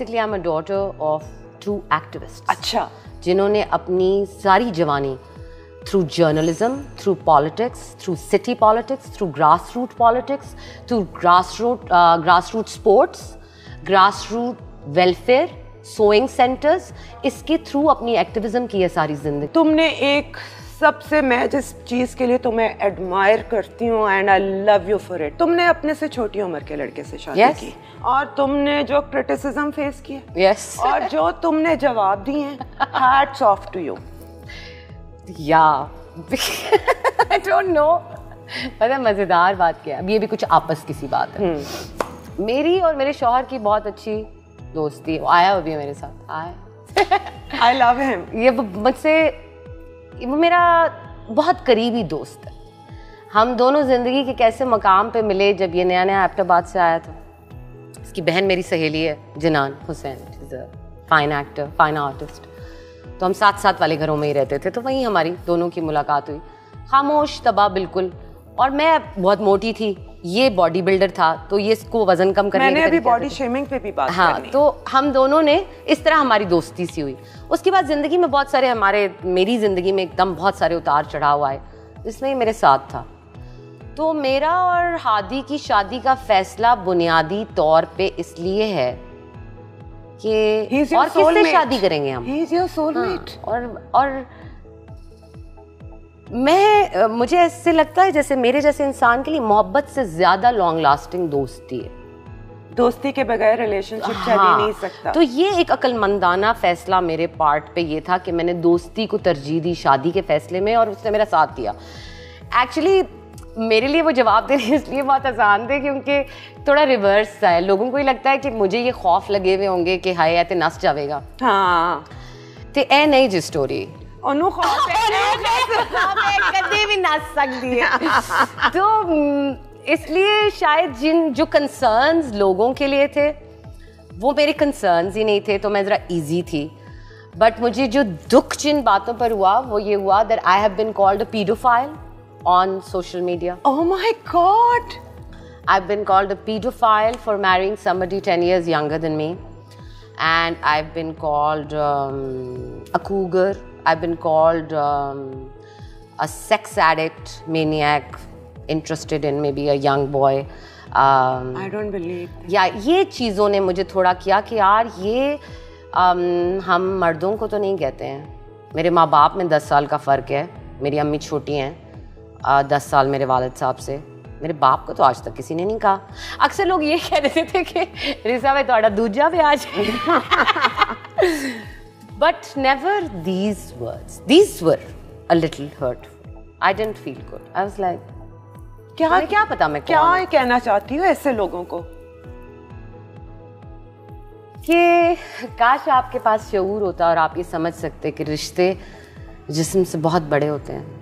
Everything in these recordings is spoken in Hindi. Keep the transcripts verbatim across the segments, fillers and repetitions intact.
Basically I am a daughter of two activists. अच्छा। जिन्होंने अपनी सारी जवानी through journalism, through politics, through city politics, through grass root politics, through grass root grass root sports, grass root welfare, sewing centres, इसके थ्रू अपनी एक्टिविज्म की है सारी जिंदगी। तुमने एक सबसे, मैं जिस चीज के लिए तुम्हें एडमायर करती हूँ and I love you for it, तुमने अपने से छोटी उम्र के लड़के से शादी yes. की और तुमने जो क्रिटिसिज्म फेस किया yes. और जो तुमने जवाब दिए, हैट्स ऑफ टू यू। या आई डोंट नो, पता मजेदार बात क्या है, अब ये भी कुछ आपस की सी बात है। मेरी और मेरे शौहर की बहुत अच्छी दोस्ती, वो आया अभी मेरे साथ, आया आई लव हिम। ये मुझसे, वो मेरा बहुत करीबी दोस्त है। हम दोनों जिंदगी के कैसे मकाम पे मिले, जब ये नया नया एबटाबाद से आया था। इसकी बहन मेरी सहेली है Zinan Hussain, is a fine actor, fine artist. तो हम साथ साथ वाले घरों में ही रहते थे, तो वहीं हमारी दोनों की मुलाकात हुई। खामोश तबाह बिल्कुल, और मैं बहुत मोटी थी, ये बॉडी बिल्डर था, तो ये इसको वजन कम करने मैंने अभी बॉडी शेमिंग पे भी बात हाँ करनी। तो हम दोनों ने इस तरह हमारी दोस्ती सी हुई। उसके बाद जिंदगी में बहुत सारे हमारे, मेरी जिंदगी में एकदम बहुत सारे उतार चढ़ाव आए, जिसमें ये मेरे साथ था। तो मेरा और हादी की शादी का फैसला बुनियादी तौर पे इसलिए है कि और किससे शादी करेंगे हम, He is your soulmate. हाँ, और और मैं, मुझे ऐसे लगता है जैसे मेरे जैसे इंसान के लिए मोहब्बत से ज्यादा लॉन्ग लास्टिंग दोस्ती है। दोस्ती के बगैर रिलेशनशिप चल ही नहीं सकता। तो ये एक अक्लमंदाना फैसला मेरे पार्ट पे ये था कि मैंने दोस्ती को तरजीह दी शादी के फैसले में, और उसने मेरा साथ दिया। एक्चुअली मेरे लिए वो जवाब देने इसलिए बहुत आसान थे क्योंकि थोड़ा रिवर्स है। लोगों को ही लगता है कि मुझे ये खौफ लगे हुए होंगे कि हाय ऐसे नस जाएगा। हाँ, तो ए नहीं जी स्टोरी ओनू खौफ है कभी भी नस सकती है। तो इसलिए शायद जिन जो कंसर्न्स लोगों के लिए थे वो मेरे कंसर्न्स ही नहीं थे, तो मैं जरा इजी थी। बट मुझे जो दुख जिन बातों पर हुआ वो ये हुआ that I have been called a paedophile on social media. Oh my God! I've been called a pedophile for marrying somebody ten years younger than me, and I've been called um, a cougar. I've been called um, a sex addict, maniac, interested in maybe a young boy. Um, I don't believe. या ये चीज़ों ने मुझे थोड़ा किया कि यार ये um, हम मर्दों को तो नहीं कहते हैं। मेरे माँ बाप में दस साल का फ़र्क है, मेरी अम्मी छोटी हैं Uh, दस साल मेरे वालिद साहब से। मेरे बाप को तो आज तक किसी ने नहीं कहा। अक्सर लोग ये कह रहे थे कि रिसा भाई थोड़ा दूजा भी आज but never these words, these were a little hurtful. I didn't feel good. I was like क्या क्या पता मैं क्या कहना चाहती हूँ ऐसे लोगों को कि काश आपके पास शऊर होता और आप ये समझ सकते कि रिश्ते जिस्म से बहुत बड़े होते हैं,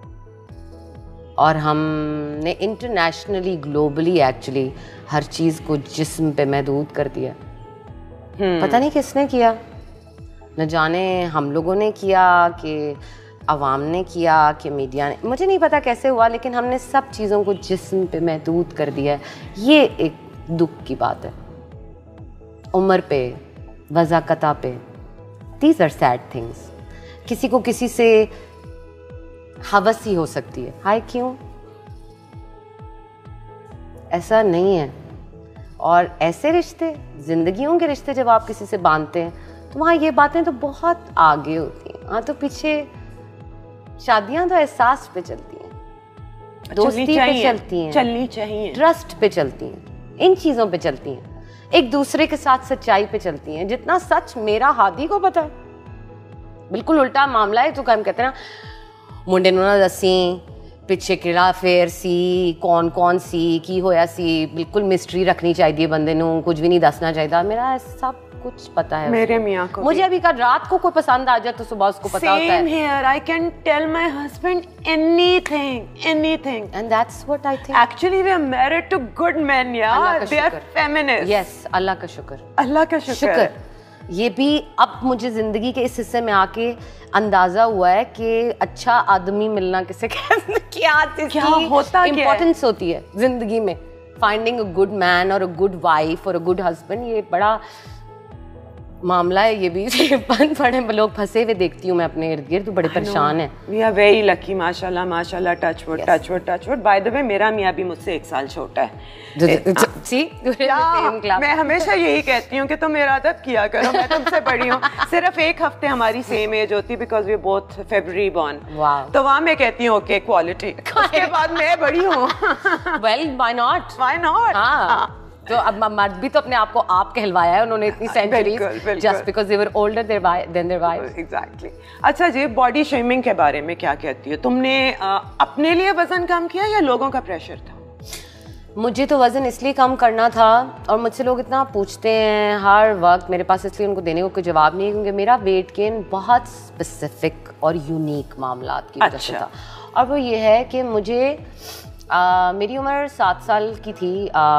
और हमने इंटरनेशनली ग्लोबली एक्चुअली हर चीज़ को जिस्म पे महदूद कर दिया। hmm. पता नहीं किसने किया, न जाने हम लोगों ने किया कि अवाम ने किया कि मीडिया ने, मुझे नहीं पता कैसे हुआ, लेकिन हमने सब चीज़ों को जिस्म पे महदूद कर दिया है। ये एक दुख की बात है। उम्र पे, वज़ाकता पे, दीज आर सैड थिंग्स। किसी को किसी से हवस ही हो सकती है, हाय क्यों, ऐसा नहीं है। और ऐसे रिश्ते, जिंदगियों के रिश्ते जब आप किसी से बांधते हैं तो वहाँ ये बातें तो बहुत आगे होती हैं। हाँ, तो पीछे शादियाँ तो एहसास पे चलती हैं, दोस्ती पे चलती हैं, चलनी चाहिए, ट्रस्ट पे चलती हैं, इन चीज़ों पे चलती हैं, एक दूसरे के साथ सच्चाई पे चलती हैं। जितना सच मेरा हादी को पता है, बिल्कुल उल्टा मामला है। तो हम कहते हैं ना, मुंडे नूं ना दसी पिछे किड़ा फेर सी, कौन कौन सी की होया सी, बिल्कुल मिस्ट्री रखनी चाहिए बंदे नूं, कुछ भी नहीं दसना चाहिए। मेरा सब कुछ पता है मेरे मियाँ को। मुझे अभी कल रात को कोई पसंद आ जाए तो सुबह उसको पता होता है। Same here. I can tell my husband anything, anything. And that's what I think. Actually, we are married to good men, yeah. They are feminists. Yes, अल्लाह का शुक्र। अल्लाह का शुक्र। ये भी अब मुझे जिंदगी के इस हिस्से में आके अंदाजा हुआ है कि अच्छा आदमी मिलना किसे क्या क्या होता है, इम्पोर्टेंस होती है जिंदगी में। फाइंडिंग अ गुड मैन और अ गुड वाइफ और अ गुड हस्बैंड, ये बड़ा मामला है ये भी बंद पड़े लोग फंसे हुए देखती हूँ मैं अपने इर्द गिर्द, बड़े परेशान हैं। वी आर वेरी लकी, माशाल्लाह माशाल्लाह, touch wood touch wood touch wood. By the way मेरा मियाँ भी मुझसे एक साल छोटा है। सी मैं हमेशा यही कहती हूँ कि तुम मेरा अदब किया करो, मैं तुमसे बड़ी हूँ। सिर्फ एक हफ्ते हमारी सेम एज होती है because we both February born. तो वहाँ मैं कहती हूँ ओके क्वालिटी, उसके बाद मैं बड़ी हूँ। Well why not, why not. हाँ तो अब मर्द भी तो अपने आप को आप कहलवाया है उन्होंने इतनी centuries, just because they were older than their wives. Exactly. अच्छा जी, बॉडी शेमिंग के बारे में क्या कहती हो? तुमने आ, अपने लिए वजन कम किया या लोगों का प्रेशर था? मुझे तो वज़न इसलिए कम करना था, और मुझसे लोग इतना पूछते हैं हर वक्त, मेरे पास इसलिए उनको देने को कोई जवाब नहीं है क्योंकि मेरा वेट गेन बहुत स्पेसिफिक और यूनिक मामला की वजह से था। और वो ये है कि मुझे Uh, मेरी उम्र सात साल की थी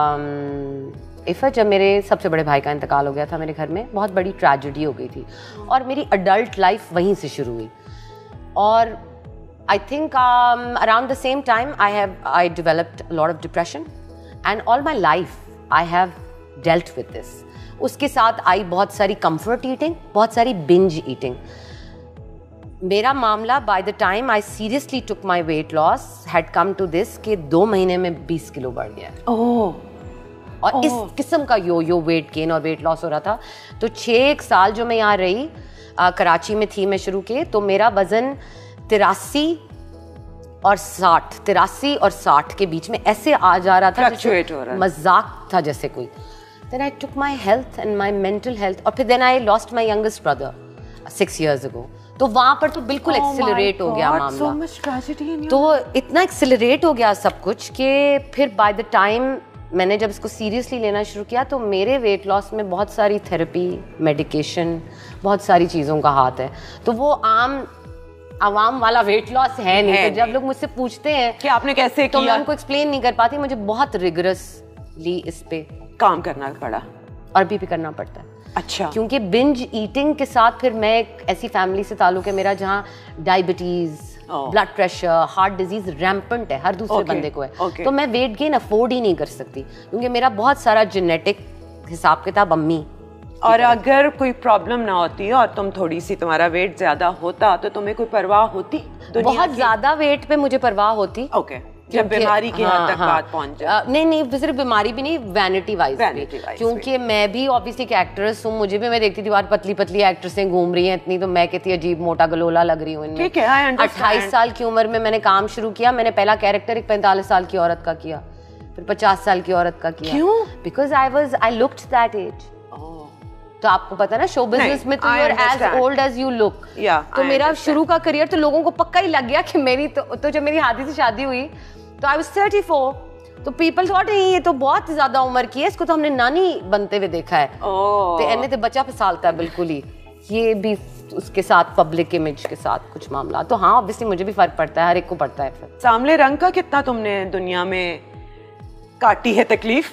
इफ़ जब मेरे सबसे बड़े भाई का इंतकाल हो गया था मेरे घर में, बहुत बड़ी ट्रेजेडी हो गई थी और मेरी अडल्ट लाइफ वहीं से शुरू हुई। और I think around the same time I have I developed a lot of depression and all my life I have dealt with this. उसके साथ आई बहुत सारी कंफर्ट ईटिंग, बहुत सारी बिंज ईटिंग। मेरा मामला by the time I seriously took my weight loss had come to this कि दो महीने में बीस किलो बढ़ गया। ओह। और oh. इस किस्म का यो यो वेट गेन और वेट लॉस हो रहा था। तो छः एक साल जो मैं यहाँ रही, आ, कराची में थी मैं शुरू के, तो मेरा वज़न तिरासी और साठ तिरासी और साठ के बीच में ऐसे आ जा रहा था, फ्लक्चुएट हो रहा है, मजाक था जैसे कोई। Then I took my health and my mental health, और फिर then I lost my youngest brother six years ago. तो वहाँ पर तो बिल्कुल एक्सेलरेट oh हो गया मामला। so much tragedy in your तो इतना एक्सेलरेट हो गया सब कुछ कि फिर बाय द टाइम मैंने जब इसको सीरियसली लेना शुरू किया तो मेरे वेट लॉस में बहुत सारी थेरेपी, मेडिकेशन, बहुत सारी चीज़ों का हाथ है। तो वो आम आवाम वाला वेट लॉस है नहीं। है तो जब लोग मुझसे पूछते हैं कि आपने कैसे तो किया, मैं उनको एक्सप्लेन नहीं कर पाती। मुझे बहुत रिगरसली इस पे काम करना पड़ा और भी, भी करना पड़ता है। अच्छा। क्योंकि बिंज ईटिंग के साथ फिर मैं एक ऐसी फैमिली से ताल्लुक है मेरा जहाँ diabetes, blood pressure, heart disease rampant है, हर दूसरे okay, बंदे को है। okay. तो मैं वेट गेन अफोर्ड ही नहीं कर सकती क्योंकि मेरा बहुत सारा जेनेटिक हिसाब किताब अम्मी। और अगर कोई प्रॉब्लम ना होती और तुम थोड़ी सी तुम्हारा वेट ज्यादा होता तो तुम्हें कोई परवाह होती? बहुत ज्यादा वेट पे मुझे परवाह होती। Okay okay. जब बीमारी की हद तक बात पहुंच जाए। नहीं नहीं, सिर्फ बीमारी भी नहीं, वैनिटी वाइज भी, क्योंकि मैं भी ऑब्वियसली एक एक्ट्रेस हूँ। मुझे भी, मैं देखती थी बार पतली पतली एक्ट्रेसें घूम रही हैं इतनी, तो मैं कहती अजीब मोटा गलोला लग रही हूँ इनमें। ठीक है, अट्ठाईस साल की उम्र में मैंने काम शुरू किया। मैंने पहला कैरेक्टर एक पैंतालीस साल की औरत का किया, फिर पचास साल की औरत का किया। क्यों? Because I was I looked that age. तो आपको पता ना शो बिजनेस में तो you are as old as you look. तो मेरा शुरू का करियर तो लोगों को पक्का ही लग गया कि मेरी तो, तो जब मेरी हादी से शादी हुई तो आई वाज थर्टी फोर, तो पीपल थॉट ये तो बहुत ज्यादा उम्र की है, इसको तो हमने नानी बनते हुए देखा है। oh. तो एने तो बच्चा फिसालता है बिल्कुल ही। ये भी उसके साथ पब्लिक इमेज के साथ कुछ मामला। तो हाँ ऑब्वियसली मुझे भी फर्क पड़ता है, हर एक को पड़ता है। फिर सांवले रंग का कितना तुमने दुनिया में काटी है तकलीफ?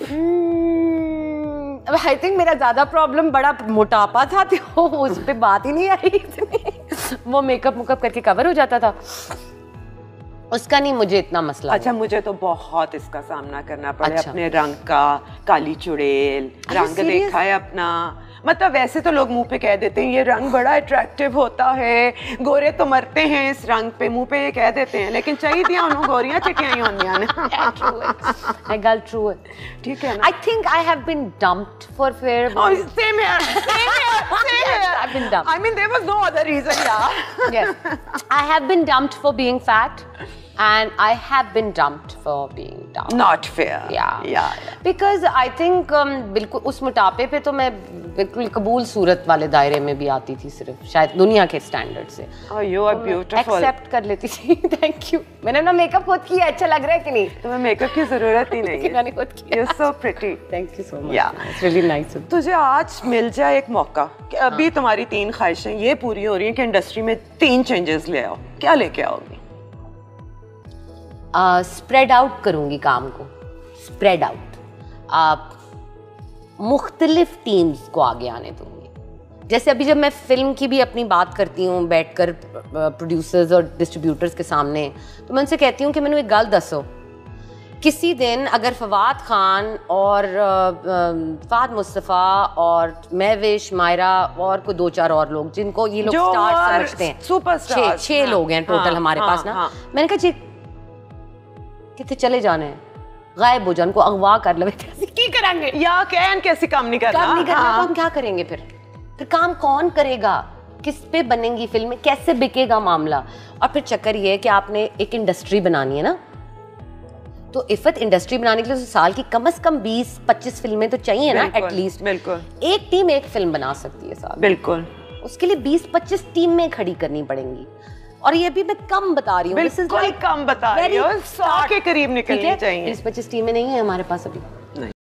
आई थिंक मेरा ज्यादा प्रॉब्लम बड़ा मोटापा था, तो उस पर बात ही नहीं आ रही। वो मेकअप मुकअप करके कवर हो जाता था, उसका नहीं मुझे इतना मसला। अच्छा, मुझे तो बहुत इसका सामना करना पड़ा। अच्छा। अपने रंग का, काली चुड़ैल रंग देखा है अपना। मतलब वैसे तो लोग मुंह पे कह देते हैं ये रंग बड़ा अट्रैक्टिव होता है, गोरे तो मरते हैं इस रंग पे, मुंह पे ये कह देते हैं, लेकिन चाहिए उन्होंने गोरियां चिटियां होनियां ने। I got true it. ठीक है ना? I think I have been dumped for fair. Oh, same here, same here, same here. I've been dumped. I mean, there was no other reason, yeah. Yes, I have been dumped for being fat. And I have been dumped for being dumped. Not fair. Yeah. Yeah. yeah. Because I think um, बिल्कुल उस मोटापे पे तो मैं बिल्कुल कबूल सूरत वाले दायरे में भी आती थी, सिर्फ शायद दुनिया के स्टैंडर्ड से। Oh, you are beautiful. Accept कर लेती थी। Thank you. मैंने अपना मेकअप खुद किया, अच्छा लग रहा है कि नहीं? तुम्हें मेकअप की जरूरत ही नहीं है। मैंने खुद किया। You're so pretty. Thank you so much. Yeah. It's really nice. तुझे आज मिल जाए एक मौका कि अभी तुम्हारी तीन ख्वाहिशें ये पूरी हो रही हैं कि इंडस्ट्री में तीन चेंजेस ले आओ, क्या लेके आओगी? स्प्रेड uh, आउट करूंगी काम को, स्प्रेड आउट। आप मुख्तलिफ टीम्स को आगे आने दूंगी। जैसे अभी जब मैं फिल्म की भी अपनी बात करती हूँ बैठकर प्रोड्यूसर्स और डिस्ट्रीब्यूटर्स के सामने, तो मैं उनसे कहती हूँ कि मैंने एक गल दसो किसी दिन अगर फवाद खान और फवाद मुस्तफ़ा और महविश मायरा और कोई दो चार और लोग जिनको ये लोग स्टार समझते हैं, सुपरस्टार, छह हाँ, लोग हैं टोटल हाँ, हमारे हाँ, पास ना हाँ, मैंने कहा जी कितने चले जाने हैं, गायब हो जाने को अगवा कर ले की करेंगे या कैन कैसे काम नहीं करना, काम नहीं करना हाँ। तो हम क्या करेंगे फिर फिर काम कौन करेगा, किस पे बनेंगी फिल्में, कैसे बिकेगा मामला। और फिर चक्कर ये है कि आपने एक इंडस्ट्री बनानी है ना, तो इफत इंडस्ट्री बनाने के लिए तो साल की कम से कम बीस पच्चीस फिल्में तो चाहिए ना एटलीस्ट। बिल्कुल एक टीम एक फिल्म बना सकती है साल, बिल्कुल उसके लिए बीस पच्चीस टीम में खड़ी करनी पड़ेंगी। और ये भी मैं कम बता रही हूँ, बिल्कुल कम बता रही हूँ, सौ के करीब निकलनी चाहिए। बीस पच्चीस टीमें नहीं है हमारे पास अभी।